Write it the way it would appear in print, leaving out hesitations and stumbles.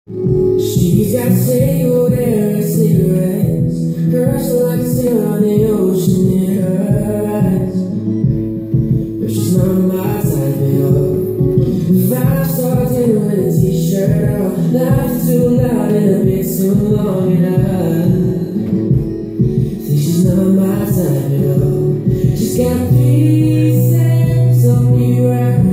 She's got single air and cigarettes, curls like a sail on the ocean in her eyes. But she's not my type at all. 5-star dinner with a t-shirt on, laughing too loud and a bit too long, and I think she's not my type at all. She's got pieces of me right